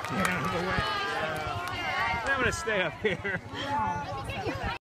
Get out of the way. I'm going to stay up here.